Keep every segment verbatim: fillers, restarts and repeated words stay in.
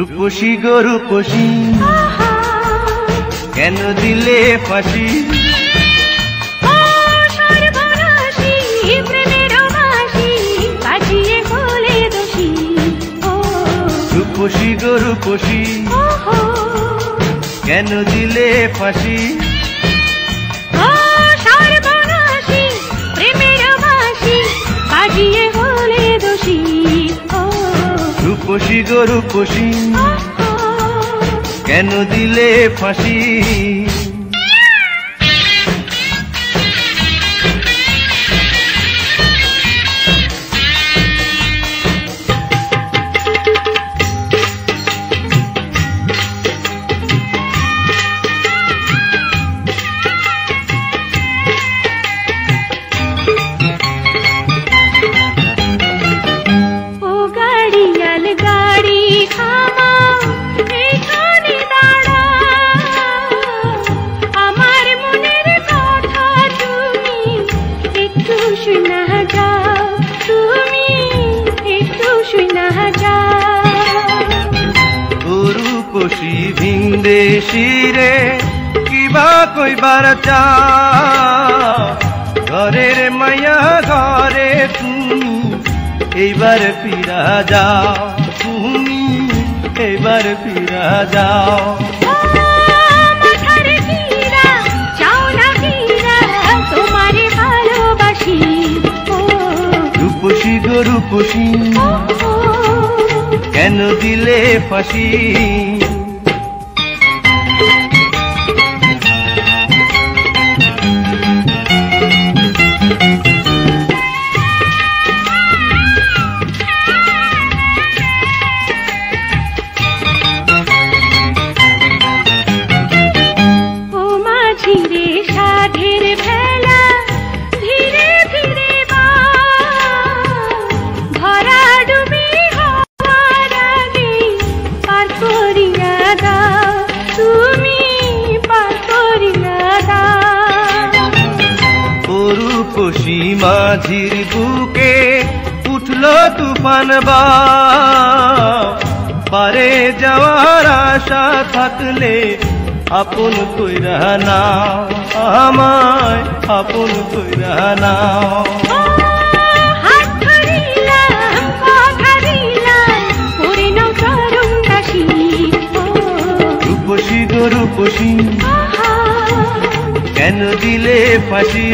রূপসী গো রূপসী কেন দিলে ফাঁসি রূপসী গো রূপসী কেন দিলে ফাঁসি রূপসী গো রূপসী কেন দিলে ফাঁসি রূপসী ভিনদেশী রে কিবা কইবার চাও ঘরের মায়া ঘরে তুমি এইবার ফিরা যাও তুমি এইবার ফিরা যাও রূপসী গো রূপসী কেন দিলে ফাঁসি রূপসী মাঝির বুকে উঠলো তুফান পারে যাওয়ার আশা থাকলে আপন কইরা নাও আমায় আপন কইরা নাও রূপসী গো রূপসী কেন দিলে ফাঁসি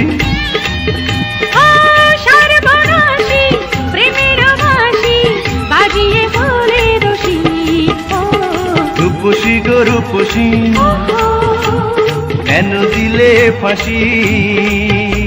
রূপসী গো রূপসী কেন দিলে ফাঁসি।